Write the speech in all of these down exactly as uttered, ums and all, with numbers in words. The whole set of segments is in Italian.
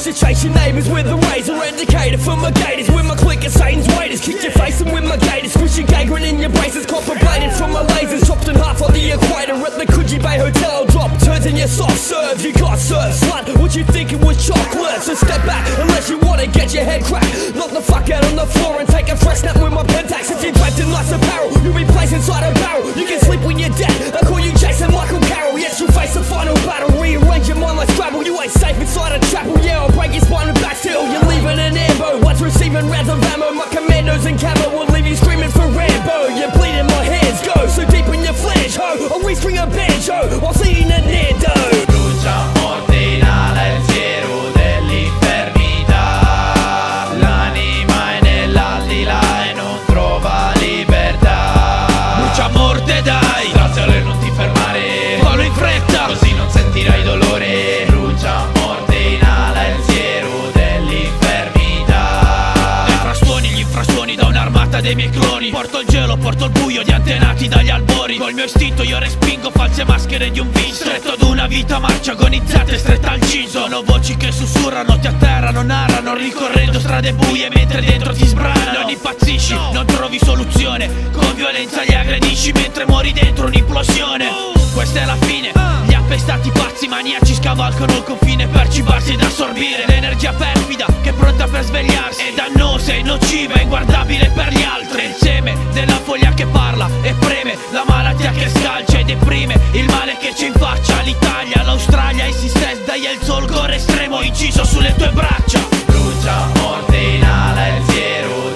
to chase your neighbours with a razor indicator for my gators. With my clique of Satan's waiters, kick your face and with my gators. Squish your gangrene in your braces, copper bladed from my lasers. Chopped in half on the equator at the Coogee Bay Hotel. I'll drop turns in your soft serve. You got served, slut, what you think it was chocolate? So step back unless you wanna get your head cracked. Knock the fuck out on the floor and take a fresh nap with my Pentax. If you're draped in nice apparel, you'll be placed inside a barrel. You can sleep when you're dead, I call you Jason Michael Carroll. Yes, you'll face the final battle. Rearrange your mind like Scrabble. You ain't safe inside a chapel. Yeah, I'll break your spine and back still. You're leaving an airboat. Once receiving rounds of ammo, my commandos and camo will leave you screaming for Rambo. You're bleeding, my hands go so deep in your flesh, ho. I'll restring a banjo while singing a Nando. Brucia, morte, inala il siero dell'infermità. L'anima è nell'aldilà e non trova libertà. Brucia, morte, dai, straziale, non ti fermare, fallo in fretta, così non sentirai dolore. Brucia, morte, inala il siero dell'infermità. Nei frastuoni, gli infrastuoni da un'armata dei miei cloni. Porto il gelo, porto il buio di antenati dagli albori. Col mio istinto io respingo false maschere di un viso. Stretto ad una vita marcia agonizzata e stretta al ciso. Sono voci che sussurrano, ti atterrano, narrano, ricorrendo strade buie mentre dentro ti sbranano. Non impazzisci, non trovi soluzione, con violenza li aggredisci mentre muori dentro un'implosione. Questa è la fine, gli appestati pazzi maniaci scavalcano il confine per cibarsi ed assorbire l'energia perfida che è pronta per svegliarsi. È dannosa e nociva, è inguardabile per gli altri. Il seme della foglia che parla e preme, la malattia che scalcia e deprime, il male che ci infaccia. L'Italia, l'Australia, i sistemi, dai il solcore estremo inciso sulle tue braccia. Brucia, morte, inala il siero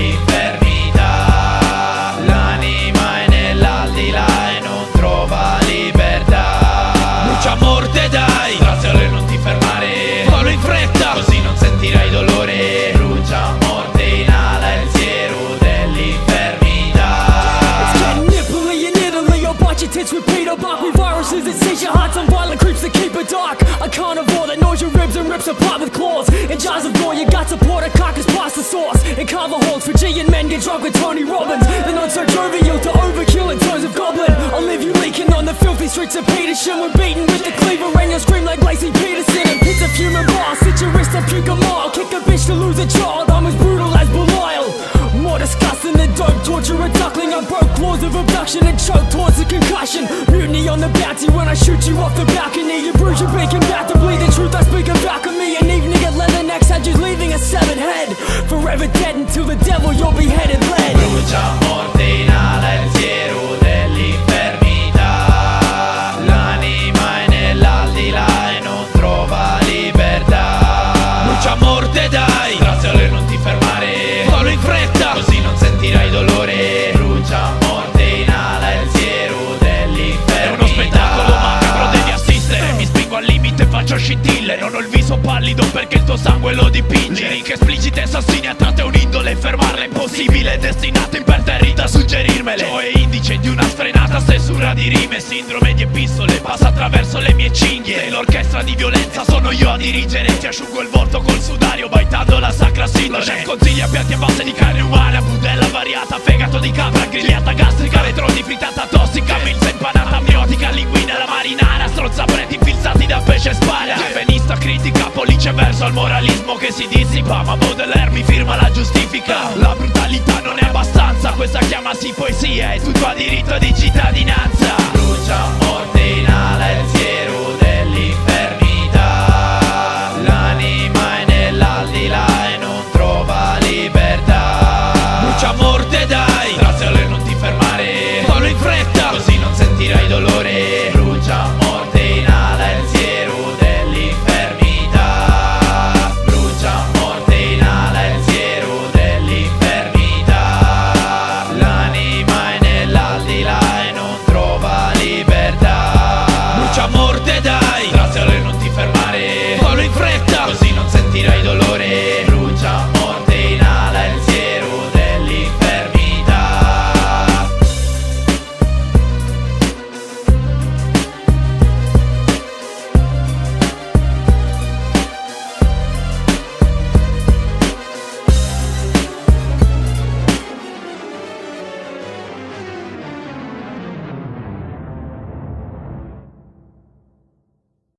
dell'infermità. L'anima è nell'aldilà e non trova libertà. Brucia, morte, dai, straziale, non ti fermare, fallo in fretta, così non sentirai dolore. Brucia, morte, inala il siero dell'infermità. It's getting nipply in Italy, I'll bite your tits with Peter Buckley. Viruses that seize your heart, some violent creeps that keep it dark. A carnivore that gnaws your ribs and rips apart with claws. In jars of gore, you got to pour the carcass past the sauce. In carver halls, Fijian men get drunk with Tony Robbins. They're not so jovial to overkill in toes of goblin. I'll leave you leaking on the filthy streets of Petersham. We're beaten with the cleaver and you'll scream like Lacey Peterson. In pits of human bars, sit your wrist and puke a mile. Kick a bitch to lose a child, I'm as brutal as Belial. More disgusting than dope, torture a duckling. I broke claws of abduction and choke towards a concussion. Mutiny on the bounty when I shoot you off the balcony. You bruise your beak and about to bleed the truth I speak about me. An evening at Leatherneck's had you leaving a severed head. Forever dead until the devil you'll be headed led. Brucia, morte, inala il siero dell'infermità. L'anima è nell'aldilà e non trova libertà. Brucia, morte, dai, straziale, non ti fermare, fallo in fretta, così non sentirai dolore. Brucia, morte, inala il siero dell'infermità. È uno spettacolo macabro, devi assistere. Mi spingo al limite, faccio scintille. Non ho il viso pallido perché il tuo sangue lo dipinge. Liriche esplicite, assassini a tratte, un'indole, fermarla è impossibile. Destinate imperterriti a suggerirmele. Gioe indice di una sfrenata stesura di rime. Sindrome di epistole passa attraverso le mie cinghie. E l'orchestra di violenza sono io a dirigere. Ti asciugo il volto col sudario baitando la sacra sindone. Chef consiglia piatti a base di carne umana, budella variata, fegato di capra, grigliata gastrica, retro di frittata tossica, milza impanata amniotica, linguina alla marinara, strozza preti infilzati da pesce spada. Benista critica, pollice verso al moralismo che si dissipa, ma Baudelaire mi firma la giustifica. La brutalità non è abbastanza, questa chiamasi poesia, è tutto a diritto di cittadinanza. Brucia,